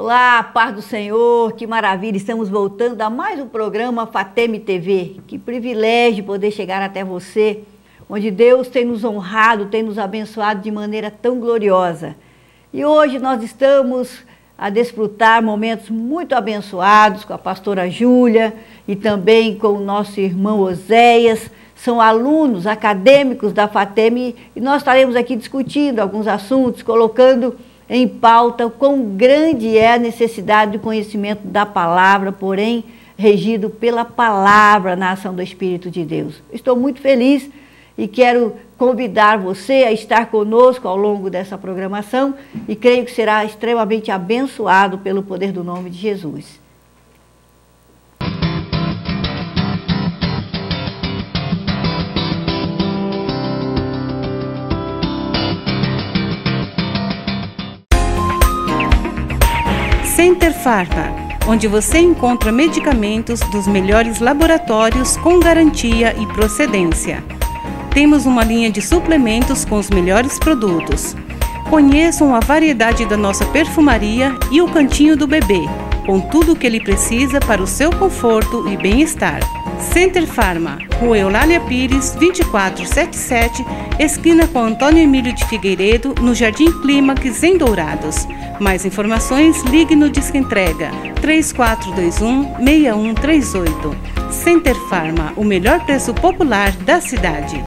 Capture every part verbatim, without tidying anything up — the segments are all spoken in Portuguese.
Olá, paz do Senhor, que maravilha, estamos voltando a mais um programa Fateme T V. Que privilégio poder chegar até você, onde Deus tem nos honrado, tem nos abençoado de maneira tão gloriosa. E hoje nós estamos a desfrutar momentos muito abençoados com a pastora Júlia e também com o nosso irmão Oséias. São alunos acadêmicos da Fateme e nós estaremos aqui discutindo alguns assuntos, colocando em pauta quão grande é a necessidade do conhecimento da palavra, porém regido pela palavra na ação do Espírito de Deus. Estou muito feliz e quero convidar você a estar conosco ao longo dessa programação e creio que será extremamente abençoado pelo poder do nome de Jesus. Center Pharma, onde você encontra medicamentos dos melhores laboratórios com garantia e procedência. Temos uma linha de suplementos com os melhores produtos. Conheçam a variedade da nossa perfumaria e o cantinho do bebê, com tudo o que ele precisa para o seu conforto e bem-estar. Center Pharma, Rua Eulália Pires, vinte e quatro setenta e sete, esquina com Antônio Emílio de Figueiredo, no Jardim Clímax, em Dourados. Mais informações, ligue no Disque Entrega três quatro dois um, seis um três oito. Center Pharma, o melhor preço popular da cidade.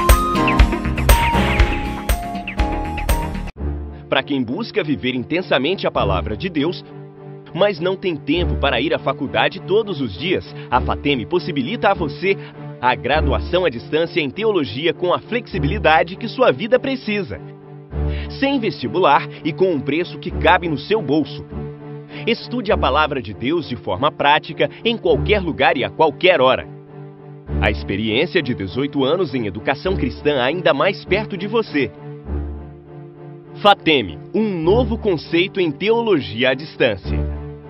Para quem busca viver intensamente a palavra de Deus, mas não tem tempo para ir à faculdade todos os dias, a Fateme possibilita a você a graduação à distância em teologia com a flexibilidade que sua vida precisa. Sem vestibular e com um preço que cabe no seu bolso. Estude a palavra de Deus de forma prática em qualquer lugar e a qualquer hora. A experiência de dezoito anos em educação cristã ainda mais perto de você. Fateme, um novo conceito em teologia à distância.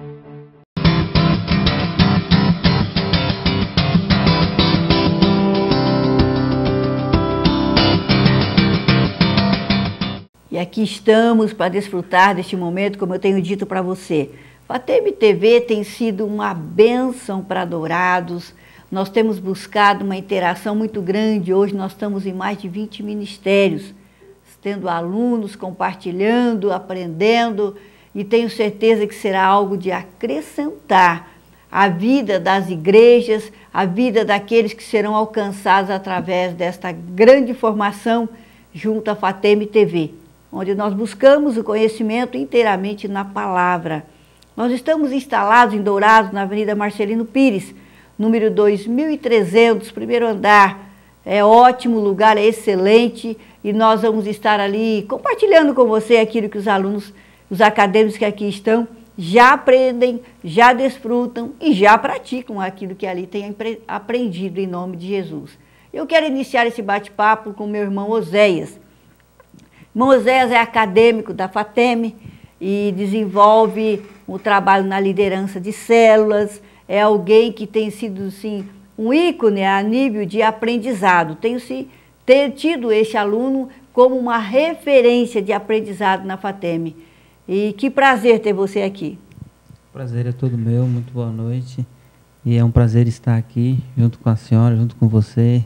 E aqui estamos para desfrutar deste momento, como eu tenho dito para você. Fateme T V tem sido uma bênção para Dourados. Nós temos buscado uma interação muito grande. Hoje nós estamos em mais de vinte ministérios, tendo alunos compartilhando, aprendendo, e tenho certeza que será algo de acrescentar a vida das igrejas, a vida daqueles que serão alcançados através desta grande formação junto à Fateme T V. Onde nós buscamos o conhecimento inteiramente na palavra. Nós estamos instalados em Dourados, na Avenida Marcelino Pires, número dois mil e trezentos, primeiro andar. É ótimo lugar, é excelente, e nós vamos estar ali compartilhando com você aquilo que os alunos, os acadêmicos que aqui estão, já aprendem, já desfrutam e já praticam aquilo que ali têm aprendido em nome de Jesus. Eu quero iniciar esse bate-papo com meu irmão Oséias. Irmão Oséias é acadêmico da Fateme e desenvolve o trabalho na liderança de células, é alguém que tem sido, assim, um ícone a nível de aprendizado. Tenho se, ter tido este aluno como uma referência de aprendizado na Fateme. E que prazer ter você aqui. O prazer é todo meu, muito boa noite. E é um prazer estar aqui junto com a senhora, junto com você.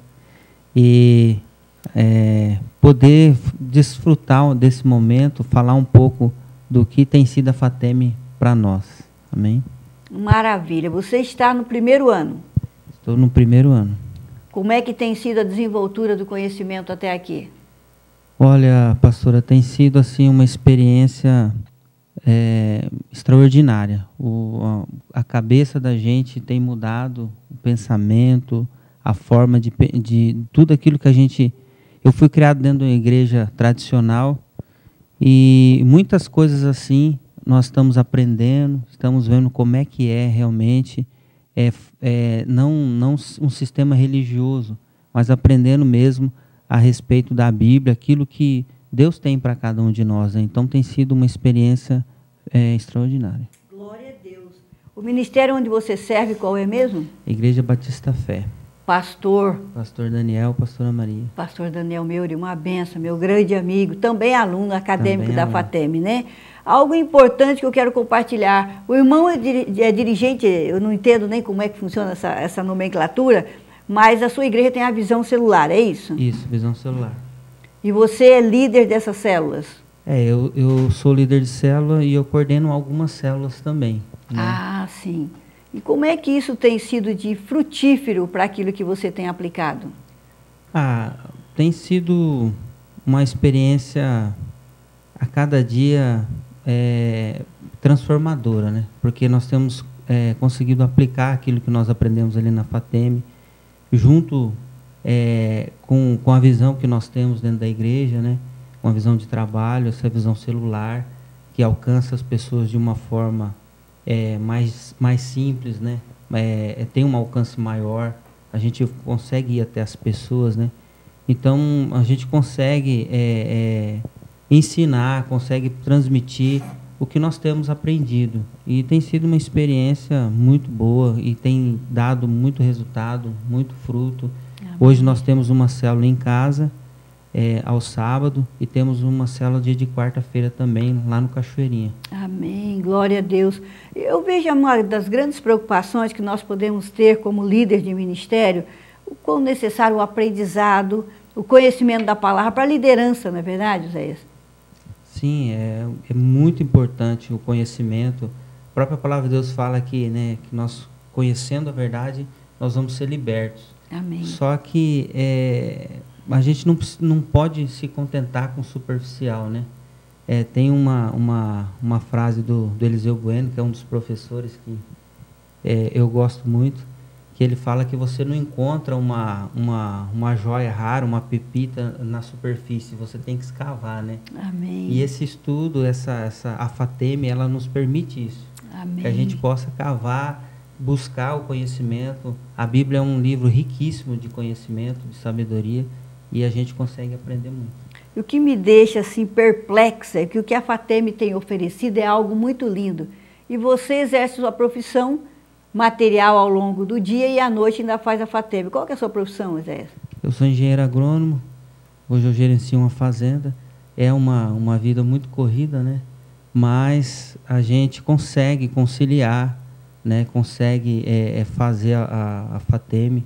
E É, poder desfrutar desse momento, falar um pouco do que tem sido a Fateme para nós. Amém? Maravilha. Você está no primeiro ano? Estou no primeiro ano. Como é que tem sido a desenvoltura do conhecimento até aqui? Olha, pastora, tem sido assim uma experiência é, extraordinária. O, a, a cabeça da gente tem mudado, o pensamento, a forma de, de tudo aquilo que a gente... Eu fui criado dentro de uma igreja tradicional e muitas coisas assim nós estamos aprendendo, estamos vendo como é que é realmente, é, é, não, não um sistema religioso, mas aprendendo mesmo a respeito da Bíblia, aquilo que Deus tem para cada um de nós. Né? Então tem sido uma experiência é, extraordinária. Glória a Deus. O ministério onde você serve, qual é mesmo? Igreja Batista Fé. pastor... Pastor Daniel, pastora Maria. Pastor Daniel Meuri, uma benção, meu grande amigo, também aluno acadêmico também da aluno. FATEM, né? Algo importante que eu quero compartilhar. O irmão é, dir é dirigente, eu não entendo nem como é que funciona essa, essa nomenclatura, mas a sua igreja tem a visão celular, é isso? Isso, visão celular. E você é líder dessas células? É, eu, eu sou líder de célula e eu coordeno algumas células também. Né? Ah, sim. E como é que isso tem sido de frutífero para aquilo que você tem aplicado? Ah, tem sido uma experiência a cada dia é, transformadora, né? Porque nós temos é, conseguido aplicar aquilo que nós aprendemos ali na FATEM, junto é, com, com a visão que nós temos dentro da igreja, né? Uma visão de trabalho, essa visão celular, que alcança as pessoas de uma forma é, mais, mais simples, né? É, tem um alcance maior, a gente consegue ir até as pessoas, né? Então, a gente consegue é, é, ensinar, consegue transmitir o que nós temos aprendido. E tem sido uma experiência muito boa e tem dado muito resultado, muito fruto. Amém. Hoje nós temos uma célula em casa, é, ao sábado, e temos uma célula dia de quarta-feira também, lá no Cachoeirinha. Amém, glória a Deus. Eu vejo uma das grandes preocupações que nós podemos ter como líder de ministério, o quão necessário o aprendizado, o conhecimento da palavra para a liderança, não é verdade, Zéias? Sim, é, é muito importante o conhecimento. A própria palavra de Deus fala que, né, que nós, conhecendo a verdade, nós vamos ser libertos. Amém. Só que é, a gente não, não pode se contentar com o superficial, né? É, tem uma, uma, uma frase do, do Eliseu Bueno, que é um dos professores que é, eu gosto muito, que ele fala que você não encontra uma, uma, uma joia rara, uma pepita na superfície, você tem que escavar, né? Amém. E esse estudo, essa, essa, a FATEM, ela nos permite isso. Amém. Que a gente possa cavar, buscar o conhecimento. A Bíblia é um livro riquíssimo de conhecimento, de sabedoria, e a gente consegue aprender muito. E o que me deixa assim perplexa é que o que a FATEM tem oferecido é algo muito lindo. E você exerce sua profissão material ao longo do dia e à noite ainda faz a FATEM. Qual que é a sua profissão, Zé? Eu sou engenheiro agrônomo, hoje eu gerencio uma fazenda. É uma, uma vida muito corrida, né? Mas a gente consegue conciliar, né? Consegue é, é fazer a, a FATEM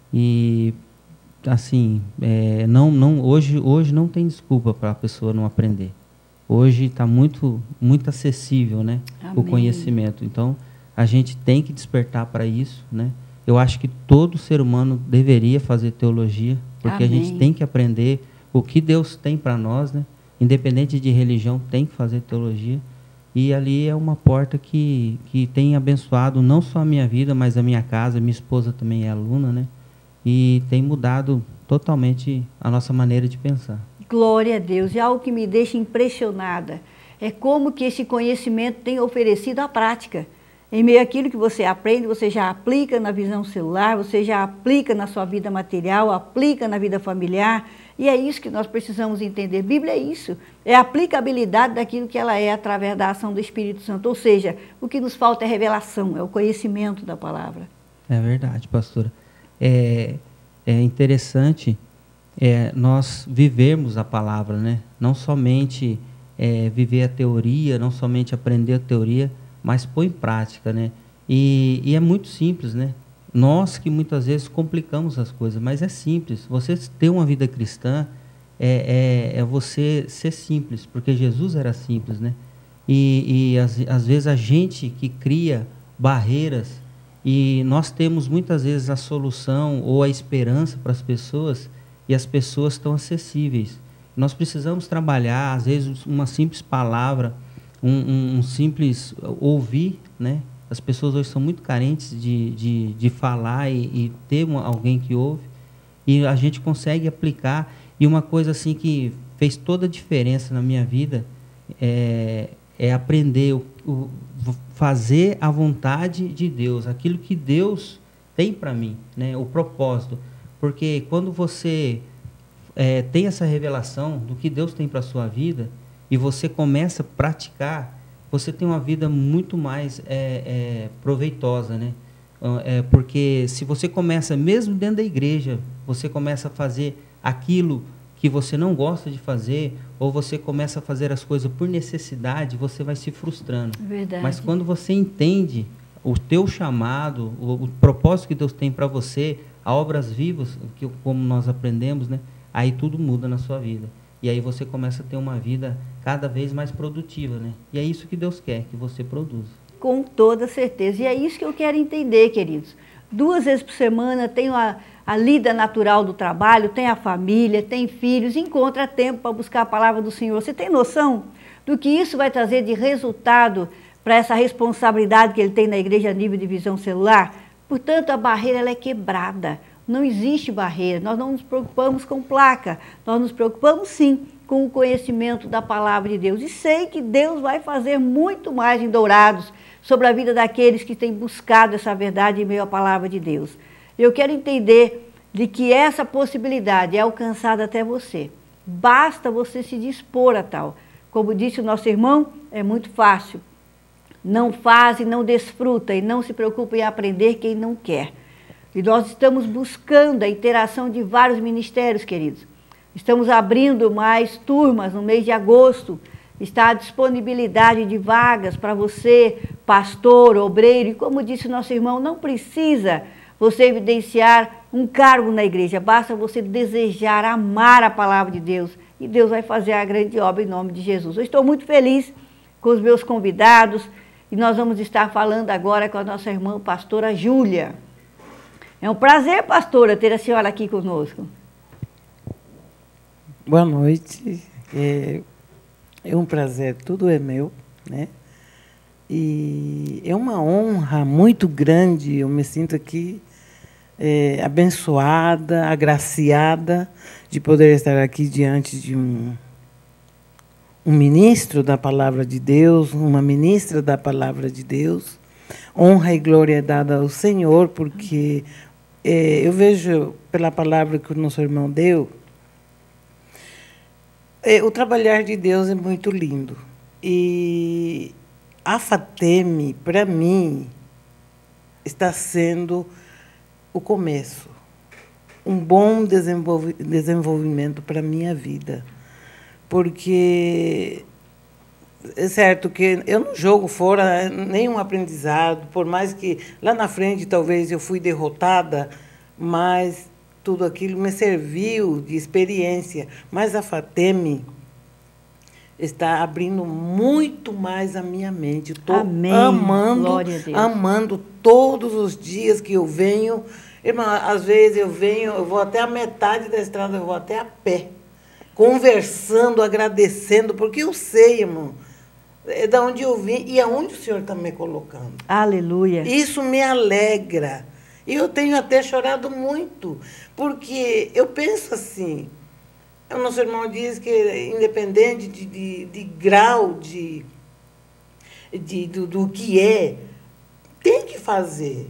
e, assim, é, não, não, hoje, hoje não tem desculpa para a pessoa não aprender. Hoje está muito, muito acessível, né? O conhecimento. Então, a gente tem que despertar para isso, né? Eu acho que todo ser humano deveria fazer teologia, porque Amém. A gente tem que aprender o que Deus tem para nós, né? Independente de religião, tem que fazer teologia. E ali é uma porta que, que tem abençoado não só a minha vida, mas a minha casa. Minha esposa também é aluna, né? E tem mudado totalmente a nossa maneira de pensar. Glória a Deus. E algo que me deixa impressionada é como que esse conhecimento tem oferecido a prática. Em meio àquilo que você aprende, você já aplica na visão celular, você já aplica na sua vida material, aplica na vida familiar. E é isso que nós precisamos entender. Bíblia é isso, é a aplicabilidade daquilo que ela é através da ação do Espírito Santo. Ou seja, o que nos falta é revelação, é o conhecimento da palavra. É verdade, pastora. É, é interessante é, nós vivermos a palavra, né? Não somente é, viver a teoria, não somente aprender a teoria, mas pôr em prática, né? E, e é muito simples, né? Nós que muitas vezes complicamos as coisas, mas é simples. Você ter uma vida cristã é, é, é você ser simples, porque Jesus era simples, né? E, e às, às vezes a gente que cria barreiras, e nós temos muitas vezes a solução ou a esperança para as pessoas, e as pessoas estão acessíveis. Nós precisamos trabalhar, às vezes, uma simples palavra, um, um, um simples ouvir, né? As pessoas hoje são muito carentes de, de, de falar e, e ter uma, alguém que ouve, e a gente consegue aplicar. E uma coisa assim que fez toda a diferença na minha vida é, é aprender, o, o, fazer a vontade de Deus, aquilo que Deus tem para mim, né? O propósito. Porque quando você é, tem essa revelação do que Deus tem para a sua vida, e você começa a praticar, você tem uma vida muito mais é, é, proveitosa, né? É, porque se você começa, mesmo dentro da igreja, você começa a fazer aquilo que você não gosta de fazer, ou você começa a fazer as coisas por necessidade, você vai se frustrando. Verdade. Mas quando você entende o teu chamado, o, o propósito que Deus tem para você, a obras vivas, que, como nós aprendemos, né, aí tudo muda na sua vida. E aí você começa a ter uma vida cada vez mais produtiva, né? E é isso que Deus quer, que você produza. Com toda certeza. E é isso que eu quero entender, queridos. Duas vezes por semana tenho a, a lida natural do trabalho, tem a família, tem filhos, encontra tempo para buscar a palavra do Senhor. Você tem noção do que isso vai trazer de resultado para essa responsabilidade que ele tem na igreja a nível de visão celular? Portanto, a barreira ela é quebrada. Não existe barreira. Nós não nos preocupamos com placa. Nós nos preocupamos, sim, com o conhecimento da palavra de Deus. E sei que Deus vai fazer muito mais em Dourados sobre a vida daqueles que têm buscado essa verdade em meio à palavra de Deus. Eu quero entender de que essa possibilidade é alcançada até você. Basta você se dispor a tal. Como disse o nosso irmão, é muito fácil. Não faz e não desfruta e não se preocupa em aprender quem não quer. E nós estamos buscando a interação de vários ministérios, queridos. Estamos abrindo mais turmas no mês de agosto. Está a disponibilidade de vagas para você, pastor, obreiro. E como disse o nosso irmão, não precisa você evidenciar um cargo na igreja. Basta você desejar, amar a palavra de Deus. E Deus vai fazer a grande obra em nome de Jesus. Eu estou muito feliz com os meus convidados. E nós vamos estar falando agora com a nossa irmã pastora Júlia. É um prazer, pastora, ter a senhora aqui conosco. Boa noite. É, é um prazer, tudo é meu, né? E é uma honra muito grande, eu me sinto aqui é, abençoada, agraciada de poder estar aqui diante de um, um ministro da palavra de Deus, uma ministra da palavra de Deus. Honra e glória é dada ao Senhor, porque é, eu vejo pela palavra que o nosso irmão deu, é, o trabalhar de Deus é muito lindo. E a FATEM, para mim, está sendo o começo, um bom desenvolvi desenvolvimento para a minha vida. Porque é certo que eu não jogo fora nenhum aprendizado, por mais que lá na frente talvez eu fui derrotada, mas tudo aquilo me serviu de experiência. Mas a FATEM está abrindo muito mais a minha mente. Estou amando, amando todos os dias que eu venho. Irmã, às vezes eu venho, eu vou até a metade da estrada, eu vou até a pé, conversando, agradecendo, porque eu sei, irmão, é da onde eu vim e aonde o Senhor está me colocando. Aleluia. Isso me alegra. E eu tenho até chorado muito, porque eu penso assim, o nosso irmão diz que, independente de, de, de grau de, de, do, do que é, tem que fazer.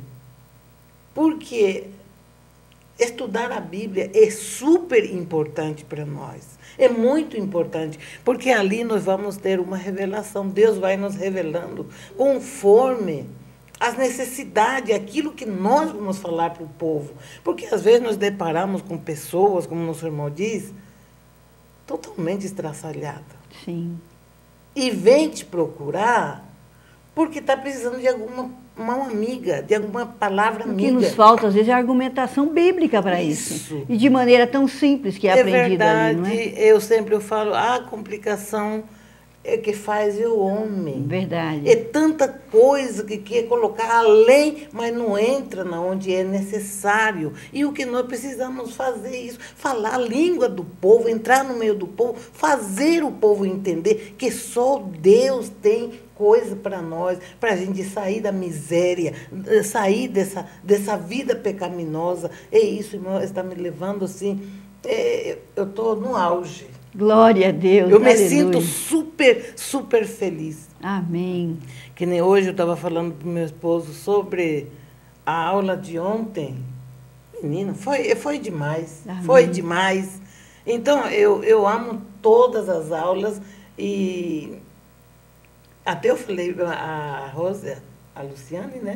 Porque estudar a Bíblia é super importante para nós. É muito importante, porque ali nós vamos ter uma revelação. Deus vai nos revelando conforme as necessidades, aquilo que nós vamos falar para o povo. Porque às vezes nós deparamos com pessoas, como o nosso irmão diz, totalmente estraçalhada. Sim. E vem te procurar porque está precisando de alguma mão amiga, de alguma palavra amiga. O que nos falta, às vezes, é a argumentação bíblica para isso. isso. E de maneira tão simples que é, é aprendida ali, não é? Eu sempre eu falo, a complicação é que faz o homem. Verdade. É tanta coisa que quer colocar além, mas não entra na onde é necessário. E o que nós precisamos fazer é isso, falar a língua do povo, entrar no meio do povo, fazer o povo entender que só Deus tem coisa para nós, para a gente sair da miséria, sair dessa, dessa vida pecaminosa. É isso, irmão, está me levando assim, é, eu estou no auge. Glória a Deus. Eu aleluia. Me sinto super, super feliz. Amém. Que nem hoje eu estava falando para o meu esposo sobre a aula de ontem. Menina, foi, foi demais. Amém. Foi demais. Então, eu, eu amo todas as aulas e até eu falei a Rosa, a Luciane, né?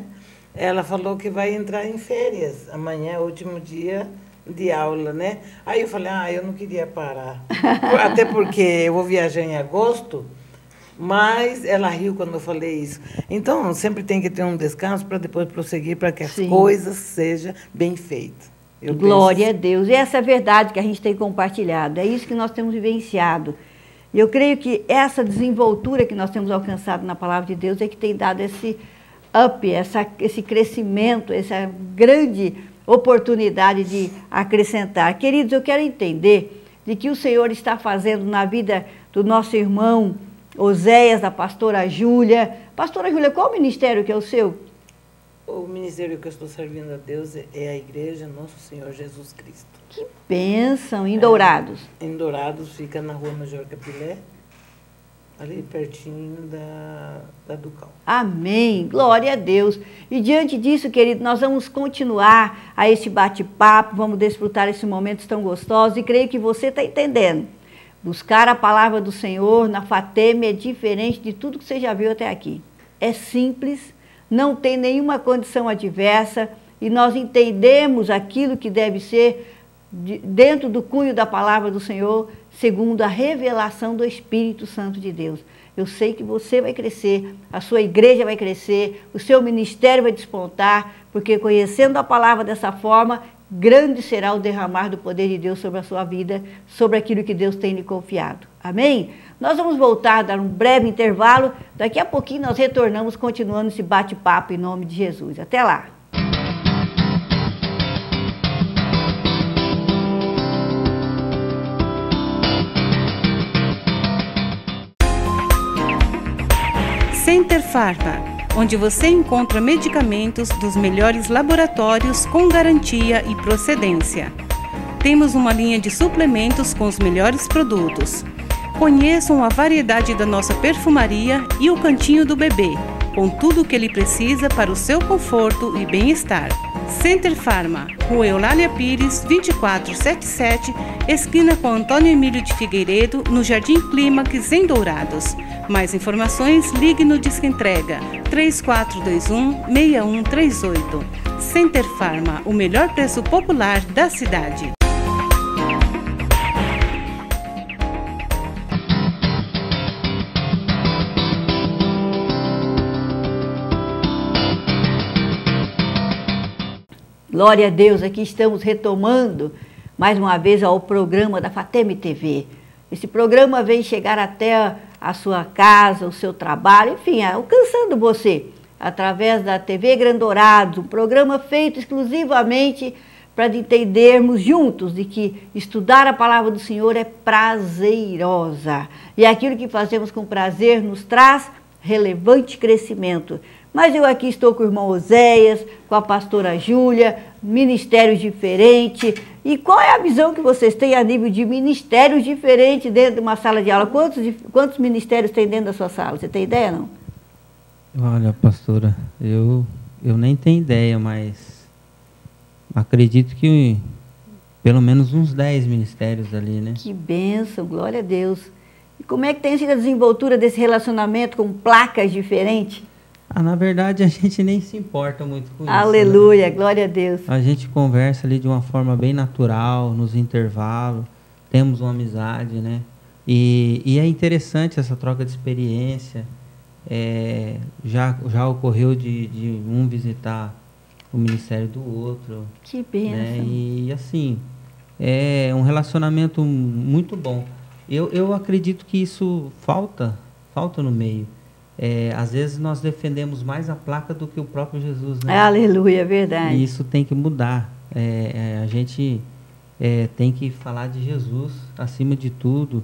ela falou que vai entrar em férias. Amanhã é o último dia de aula, né? Aí eu falei, ah, eu não queria parar. Até porque eu vou viajar em agosto, mas ela riu quando eu falei isso. Então, sempre tem que ter um descanso para depois prosseguir, para que as Sim. coisas sejam bem feitas. Eu Glória penso... a Deus. E essa é a verdade que a gente tem compartilhado. É isso que nós temos vivenciado. E eu creio que essa desenvoltura que nós temos alcançado na palavra de Deus é que tem dado esse up, essa, esse crescimento, essa grande oportunidade de acrescentar. Queridos, eu quero entender de que o Senhor está fazendo na vida do nosso irmão Oséias, da pastora Júlia. Pastora Júlia, qual o ministério que é o seu? O ministério que eu estou servindo a Deus é a Igreja Nosso Senhor Jesus Cristo. Que bênção! Em Dourados? É, em Dourados, fica na rua Major Capilé, ali pertinho da, da Ducal. Amém! Glória a Deus! E diante disso, querido, nós vamos continuar a este bate-papo, vamos desfrutar esses momentos tão gostosos e creio que você está entendendo. Buscar a palavra do Senhor na Fateme é diferente de tudo que você já viu até aqui. É simples, não tem nenhuma condição adversa e nós entendemos aquilo que deve ser de, dentro do cunho da palavra do Senhor, segundo a revelação do Espírito Santo de Deus. Eu sei que você vai crescer, a sua igreja vai crescer, o seu ministério vai despontar, porque conhecendo a palavra dessa forma, grande será o derramar do poder de Deus sobre a sua vida, sobre aquilo que Deus tem lhe confiado. Amém? Nós vamos voltar, dar um breve intervalo. Daqui a pouquinho nós retornamos, continuando esse bate-papo em nome de Jesus. Até lá! Center Farma, onde você encontra medicamentos dos melhores laboratórios com garantia e procedência. Temos uma linha de suplementos com os melhores produtos. Conheçam a variedade da nossa perfumaria e o cantinho do bebê, com tudo o que ele precisa para o seu conforto e bem-estar. Center Farma, Rua Eulália Pires, vinte e quatro setenta e sete, esquina com Antônio Emílio de Figueiredo, no Jardim Clímax, em Dourados. Mais informações, ligue no Disque Entrega três quatro dois um, seis um três oito. Center Farma, o melhor preço popular da cidade. Glória a Deus, aqui estamos retomando mais uma vez ao programa da Fateme T V. Esse programa vem chegar até a sua casa, o seu trabalho, enfim, alcançando você através da T V Grandourados, um programa feito exclusivamente para entendermos juntos de que estudar a palavra do Senhor é prazerosa. E aquilo que fazemos com prazer nos traz relevante crescimento. Mas eu aqui estou com o irmão Oséias, com a pastora Júlia, ministérios diferentes. E qual é a visão que vocês têm a nível de ministérios diferentes dentro de uma sala de aula? Quantos, quantos ministérios tem dentro da sua sala? Você tem ideia, não? Olha, pastora, eu, eu nem tenho ideia, mas acredito que pelo menos uns dez ministérios ali, né? Que bênção, glória a Deus. E como é que tem sido a desenvoltura desse relacionamento com placas diferentes? Ah, na verdade, a gente nem se importa muito com Aleluia, isso. Aleluia, né? Glória a Deus. A gente conversa ali de uma forma bem natural, nos intervalos, temos uma amizade, né? E, e é interessante essa troca de experiência. É, já, já ocorreu de, de um visitar o ministério do outro. Que bênção. Né? E assim, é um relacionamento muito bom. Eu, eu acredito que isso falta, falta no meio. É, às vezes nós defendemos mais a placa do que o próprio Jesus, né? Aleluia, é verdade. E isso tem que mudar. É, é, a gente é, tem que falar de Jesus acima de tudo.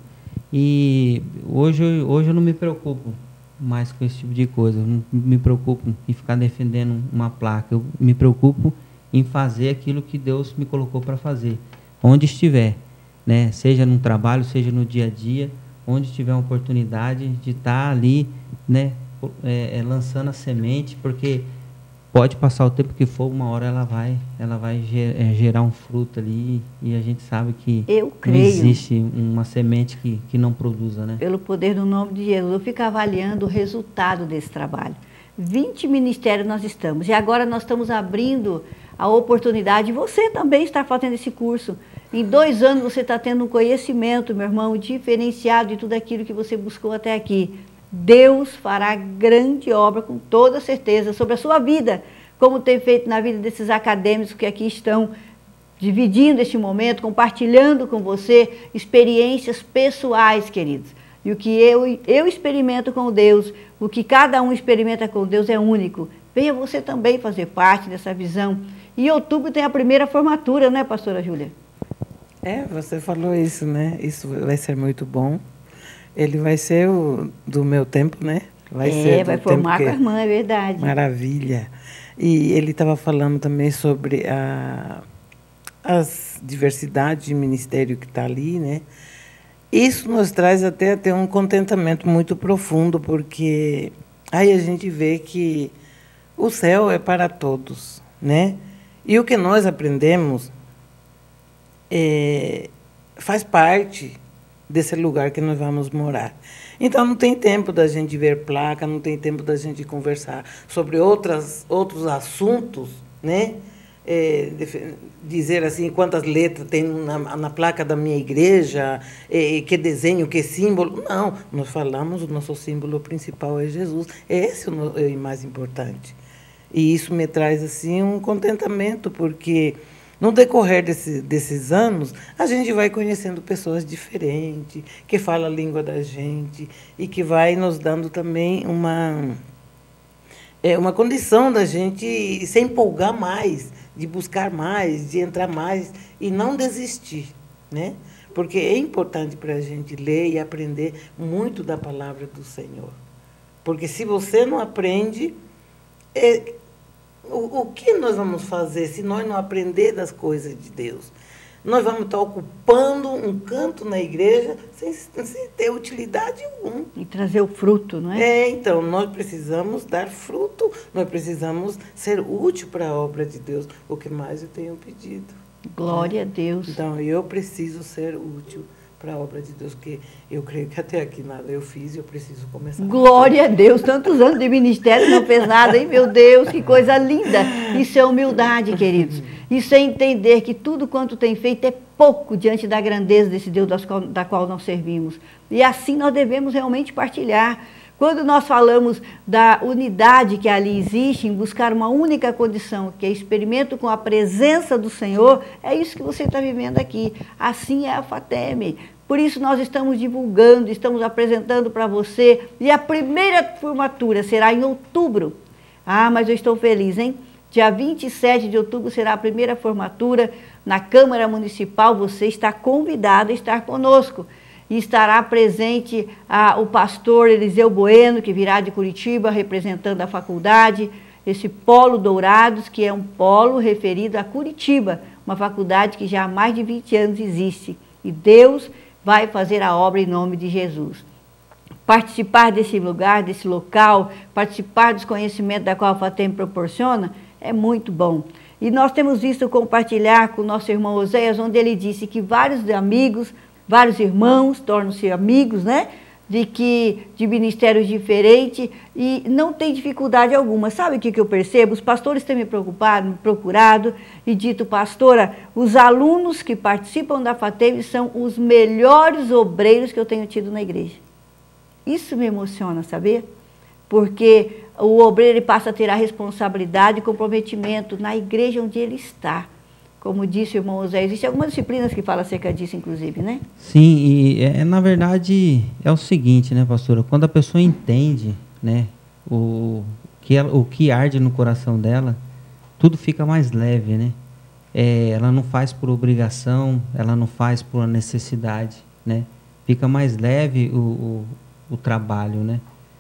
E hoje, hoje eu não me preocupo mais com esse tipo de coisa. Eu não me preocupo em ficar defendendo uma placa. Eu me preocupo em fazer aquilo que Deus me colocou para fazer, onde estiver, né? Seja no trabalho, seja no dia a dia, onde tiver uma oportunidade de estar ali, né, é, é, lançando a semente, porque pode passar o tempo que for, uma hora ela vai, ela vai ger, é, gerar um fruto ali, e a gente sabe que eu creio, não existe uma semente que, que não produza, né? Pelo poder do nome de Jesus, eu fico avaliando o resultado desse trabalho. vinte ministérios nós estamos. E agora nós estamos abrindo a oportunidade, você também está fazendo esse curso. Em dois anos você está tendo um conhecimento, meu irmão, diferenciado de tudo aquilo que você buscou até aqui. Deus fará grande obra, com toda certeza, sobre a sua vida, como tem feito na vida desses acadêmicos que aqui estão dividindo este momento, compartilhando com você experiências pessoais, queridos. E o que eu, eu experimento com Deus, o que cada um experimenta com Deus é único. Venha você também fazer parte dessa visão. Em outubro tem a primeira formatura, né, pastora Júlia? É, você falou isso, né? Isso vai ser muito bom. Ele vai ser o do meu tempo, né? Vai é, ser vai formar com a irmã, é verdade. Maravilha. E ele estava falando também sobre a, as diversidades de ministério que está ali, né? Isso nos traz até, até um contentamento muito profundo, porque aí a gente vê que o céu é para todos, né? E o que nós aprendemos é, faz parte desse lugar que nós vamos morar. Então, não tem tempo da gente ver placa, não tem tempo da gente conversar sobre outras, outros assuntos, né? É, dizer assim, quantas letras tem na, na placa da minha igreja, é, que desenho, que símbolo. Não, nós falamos, o nosso símbolo principal é Jesus. Esse é o mais importante. E isso me traz assim um contentamento, porque no decorrer desse, desses anos, a gente vai conhecendo pessoas diferentes, que falam a língua da gente, e que vai nos dando também uma, é, uma condição da gente se empolgar mais, de buscar mais, de entrar mais, e não desistir, né? Porque é importante para a gente ler e aprender muito da palavra do Senhor. Porque se você não aprende, é, O, o que nós vamos fazer se nós não aprender das coisas de Deus? Nós vamos estar ocupando um canto na igreja sem, sem ter utilidade alguma. E trazer o fruto, não é? É, então, nós precisamos dar fruto, nós precisamos ser útil para a obra de Deus. O que mais eu tenho pedido. Glória, né? a Deus. Então, eu preciso ser útil para a obra de Deus, porque eu creio que até aqui nada eu fiz e eu preciso começar. Glória a Deus, tantos anos de ministério, não fez nada, hein, meu Deus, que coisa linda. Isso é humildade, queridos. Isso é entender que tudo quanto tem feito é pouco diante da grandeza desse Deus da qual nós servimos. E assim nós devemos realmente partilhar. Quando nós falamos da unidade que ali existe, em buscar uma única condição, que é experimento com a presença do Senhor, é isso que você está vivendo aqui. Assim é a FATEM. Por isso nós estamos divulgando, estamos apresentando para você. E a primeira formatura será em outubro. Ah, mas eu estou feliz, hein? Dia vinte e sete de outubro será a primeira formatura na Câmara Municipal. Você está convidado a estar conosco. E estará presente ah, o pastor Eliseu Bueno, que virá de Curitiba, representando a faculdade, esse Polo Dourados, que é um polo referido a Curitiba, uma faculdade que já há mais de vinte anos existe. E Deus vai fazer a obra em nome de Jesus. Participar desse lugar, desse local, participar dos conhecimentos da qual a FATEM proporciona, é muito bom. E nós temos visto compartilhar com o nosso irmão Oséias, onde ele disse que vários amigos, vários irmãos tornam-se amigos, né? De, que, de ministérios diferentes e não tem dificuldade alguma. Sabe o que, que eu percebo? Os pastores têm me preocupado, me procurado e dito, pastora, os alunos que participam da FATEM são os melhores obreiros que eu tenho tido na igreja. Isso me emociona, saber? Porque o obreiro ele passa a ter a responsabilidade e comprometimento na igreja onde ele está. Como disse o irmão José, existem algumas disciplinas que falam acerca disso, inclusive, né? Sim, e é, na verdade é o seguinte, né, pastora? Quando a pessoa entende, né, o que, ela, o que arde no coração dela, tudo fica mais leve, né? É, ela não faz por obrigação, ela não faz por necessidade, né? Fica mais leve o, o, o trabalho, né?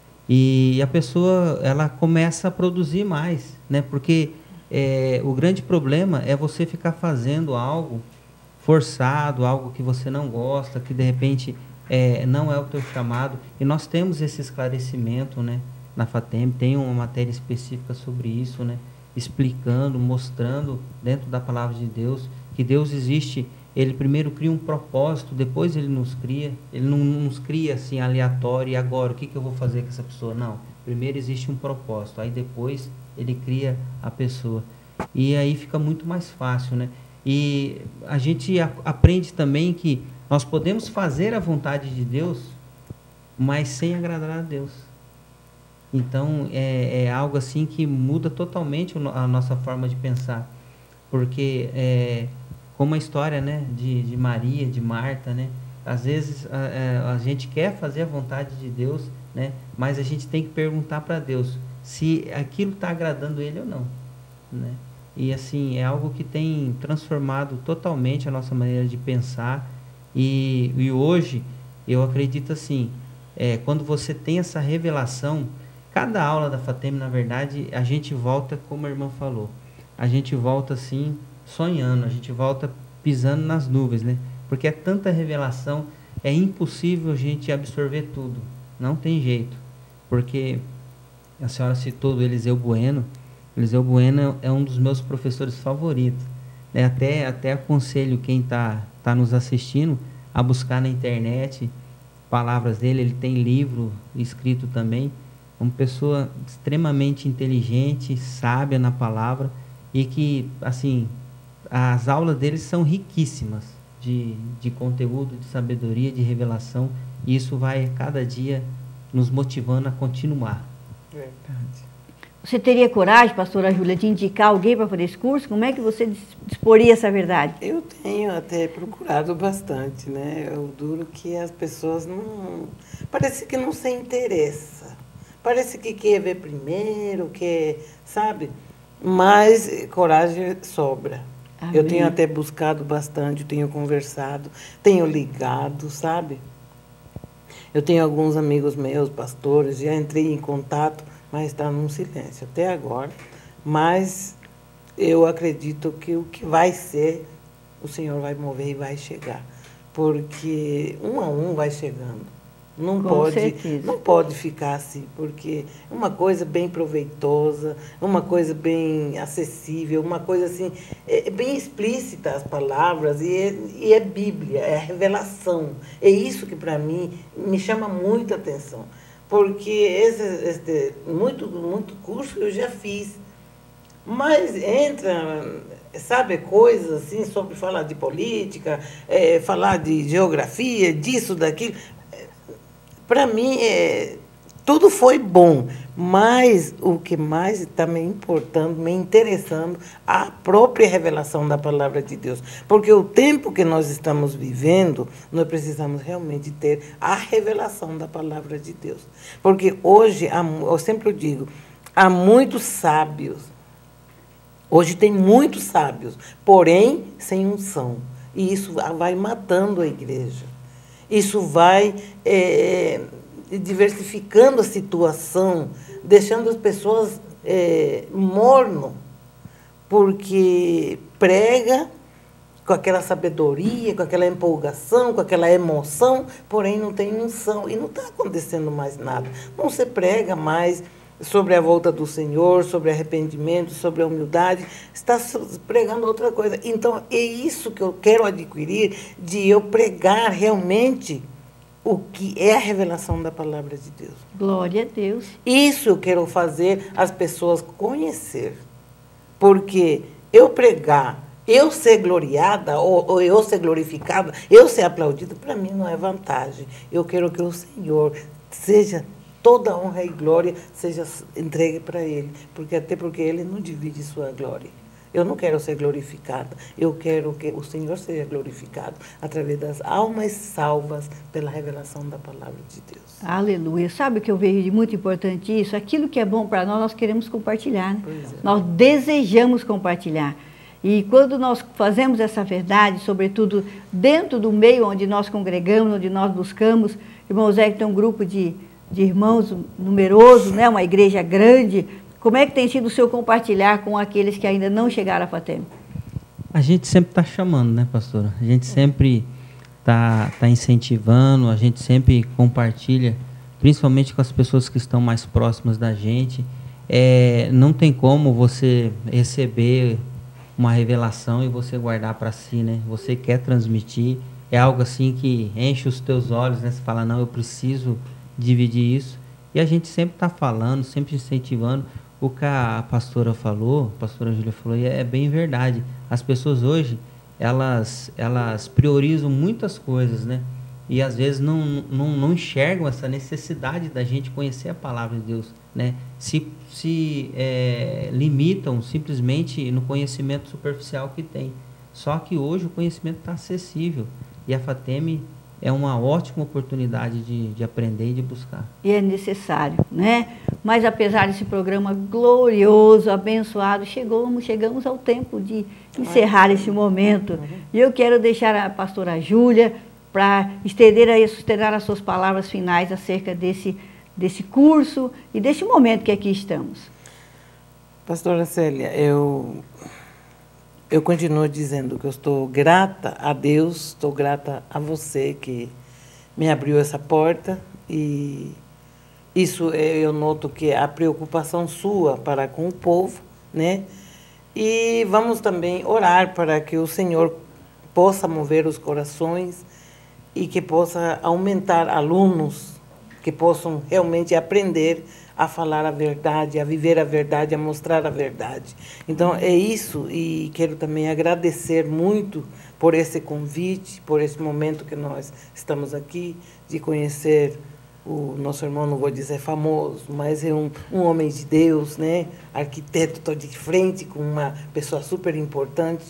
E a pessoa, ela começa a produzir mais, né? Porque É, o grande problema é você ficar fazendo algo forçado, algo que você não gosta, que de repente é, não é o teu chamado. E nós temos esse esclarecimento, né, na FATEM, tem uma matéria específica sobre isso, né, explicando, mostrando dentro da palavra de Deus que Deus existe. Ele primeiro cria um propósito, depois ele nos cria. Ele não nos cria assim aleatório, e agora o que, que eu vou fazer com essa pessoa? Não. Primeiro existe um propósito, aí depois ele cria a pessoa. E aí fica muito mais fácil, né? E a gente a, aprende também que nós podemos fazer a vontade de Deus, mas sem agradar a Deus. Então, é, é algo assim que muda totalmente a nossa forma de pensar. Porque, é, como a história, né, de, de Maria, de Marta, né? Às vezes a, a gente quer fazer a vontade de Deus, né? Mas a gente tem que perguntar para Deus se aquilo está agradando Ele ou não, né? E assim, é algo que tem transformado totalmente a nossa maneira de pensar. E, e hoje, eu acredito assim, é, quando você tem essa revelação, cada aula da FATEM, na verdade, a gente volta, como a irmã falou, a gente volta assim, sonhando, a gente volta pisando nas nuvens, né? Porque é tanta revelação, é impossível a gente absorver tudo, não tem jeito. Porque a senhora citou do Eliseu Bueno. Eliseu Bueno é um dos meus professores favoritos, né? Até, até aconselho quem está tá nos assistindo a buscar na internet palavras dele. Ele tem livro escrito também. Uma pessoa extremamente inteligente, sábia na palavra, e que, assim, as aulas dele são riquíssimas de, de conteúdo, de sabedoria, de revelação, e isso vai cada dia nos motivando a continuar. Verdade. Você teria coragem, pastora Júlia, de indicar alguém para fazer esse curso? Como é que você disporia essa verdade? Eu tenho até procurado bastante, né? O duro que as pessoas não... Parece que não se interessa. Parece que quer ver primeiro, quer, sabe? Mas coragem sobra. Amém. Eu tenho até buscado bastante, tenho conversado, tenho ligado, sabe? Eu tenho alguns amigos meus, pastores, já entrei em contato, mas está num silêncio até agora. Mas eu acredito que o que vai ser, o Senhor vai mover e vai chegar. Porque um a um vai chegando. Não Com pode, certeza. Não pode ficar assim, porque é uma coisa bem proveitosa, uma coisa bem acessível, uma coisa assim, é bem explícita as palavras, e é, e é Bíblia, é a revelação. É isso que, para mim, me chama muita atenção. Porque esse, esse, muito, muito curso eu já fiz. Mas entra, sabe, coisas assim, sobre falar de política, é, falar de geografia, disso, daquilo. Para mim, é, tudo foi bom, mas o que mais está me importando, me interessando, a própria revelação da palavra de Deus. Porque o tempo que nós estamos vivendo, nós precisamos realmente ter a revelação da palavra de Deus. Porque hoje, eu sempre digo, há muitos sábios. Hoje tem muitos sábios, porém sem unção. E isso vai matando a igreja. Isso vai é, diversificando a situação, deixando as pessoas é, morno, porque prega com aquela sabedoria, com aquela empolgação, com aquela emoção, porém não tem unção. E não está acontecendo mais nada. Não se prega mais sobre a volta do Senhor, sobre arrependimento, sobre a humildade, está pregando outra coisa. Então, é isso que eu quero adquirir, de eu pregar realmente o que é a revelação da palavra de Deus. Glória a Deus. Isso eu quero fazer as pessoas conhecer. Porque eu pregar, eu ser gloriada, ou, ou eu ser glorificada, eu ser aplaudida, para mim não é vantagem. Eu quero que o Senhor seja... toda honra e glória seja entregue para Ele, porque até porque Ele não divide sua glória. Eu não quero ser glorificada, eu quero que o Senhor seja glorificado através das almas salvas pela revelação da palavra de Deus. Aleluia. Sabe o que eu vejo de muito importante isso? Aquilo que é bom para nós, nós queremos compartilhar, né? Pois é. Nós desejamos compartilhar. E quando nós fazemos essa verdade, sobretudo dentro do meio onde nós congregamos, onde nós buscamos, irmão Zé, que tem um grupo de de irmãos numeroso, né? Uma igreja grande, como é que tem sido o seu compartilhar com aqueles que ainda não chegaram à FATEM? A gente sempre está chamando, né, pastora? A gente sempre está tá incentivando, a gente sempre compartilha, principalmente com as pessoas que estão mais próximas da gente. É, não tem como você receber uma revelação e você guardar para si, né? Você quer transmitir, é algo assim que enche os teus olhos, né? Você fala, não, eu preciso dividir isso. E a gente sempre está falando, sempre incentivando. O que a pastora falou, a pastora Júlia falou, e é bem verdade. As pessoas hoje, elas, elas priorizam muitas coisas, né? E às vezes não, não, não enxergam essa necessidade da gente conhecer a palavra de Deus, né? Se, se é, limitam simplesmente no conhecimento superficial que tem. Só que hoje o conhecimento está acessível e a FATEM é uma ótima oportunidade de, de aprender e de buscar. E é necessário, né? Mas apesar desse programa glorioso, abençoado, chegamos, chegamos ao tempo de encerrar esse momento. E eu quero deixar a pastora Júlia para estender aí, sustentar as suas palavras finais acerca desse, desse curso e desse momento que aqui estamos. Pastora Célia, eu, eu continuo dizendo que eu estou grata a Deus, estou grata a você que me abriu essa porta, e isso eu noto que é a preocupação sua para com o povo, né? E vamos também orar para que o Senhor possa mover os corações e que possa aumentar alunos que possam realmente aprender a falar a verdade, a viver a verdade, a mostrar a verdade. Então, é isso, e quero também agradecer muito por esse convite, por esse momento que nós estamos aqui, de conhecer o nosso irmão, não vou dizer famoso, mas é um, um homem de Deus, né? Arquiteto, estou de frente com uma pessoa super importante,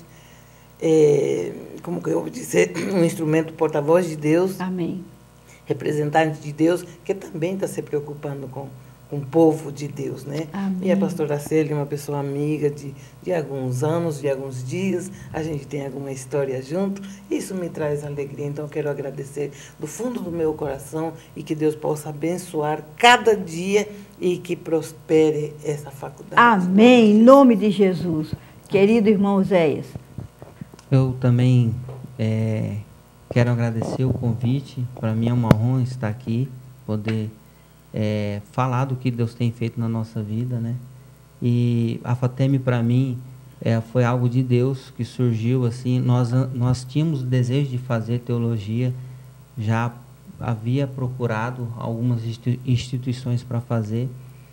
é, como que eu vou dizer, um instrumento porta-voz de Deus. Amém. Representante de Deus, que também está se preocupando com, com o povo de Deus, né? Amém. E a pastora Célia, uma pessoa amiga de, de alguns anos, de alguns dias, a gente tem alguma história junto, isso me traz alegria. Então, eu quero agradecer do fundo do meu coração e que Deus possa abençoar cada dia e que prospere essa faculdade. Amém, em nome de Jesus. Querido irmão Zéias. Eu também é, quero agradecer o convite. Para mim é uma honra estar aqui, poder é, falar do que Deus tem feito na nossa vida, né? E a FATEM, para mim, é, foi algo de Deus que surgiu assim. Nós, nós tínhamos o desejo de fazer teologia, já havia procurado algumas instituições para fazer,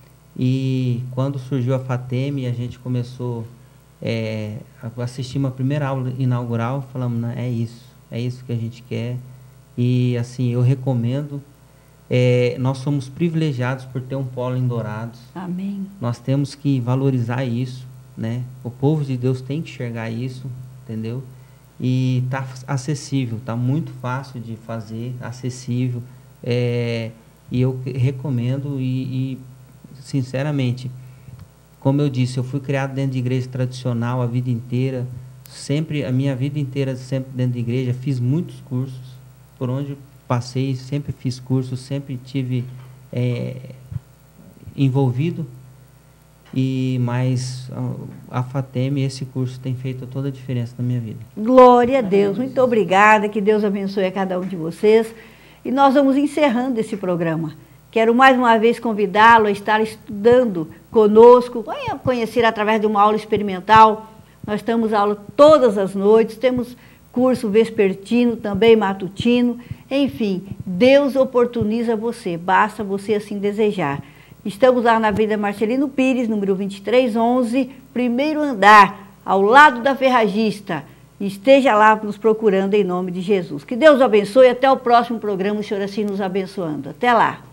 e quando surgiu a FATEM, a gente começou é, a assistir uma primeira aula inaugural, falamos, né, é isso, é isso que a gente quer. E assim, eu recomendo. É, nós somos privilegiados por ter um polo em Dourados. Amém. Nós temos que valorizar isso, né? O povo de Deus tem que enxergar isso, entendeu? E tá acessível, tá muito fácil de fazer, acessível. É, e eu recomendo e, e, sinceramente, como eu disse, eu fui criado dentro de igreja tradicional a vida inteira, sempre, a minha vida inteira sempre dentro de igreja, fiz muitos cursos, por onde passei, sempre fiz cursos, sempre tive é, envolvido, e mas a, a FATEM, esse curso tem feito toda a diferença na minha vida. Glória a Deus, muito obrigada, que Deus abençoe a cada um de vocês, e nós vamos encerrando esse programa. Quero mais uma vez convidá-lo a estar estudando conosco, a conhecer através de uma aula experimental. Nós temos aula todas as noites, temos curso vespertino, também matutino. Enfim, Deus oportuniza você, basta você assim desejar. Estamos lá na Avenida Marcelino Pires, número vinte e três onze, primeiro andar, ao lado da Ferragista. Esteja lá nos procurando em nome de Jesus. Que Deus abençoe, até o próximo programa, o Senhor assim nos abençoando. Até lá.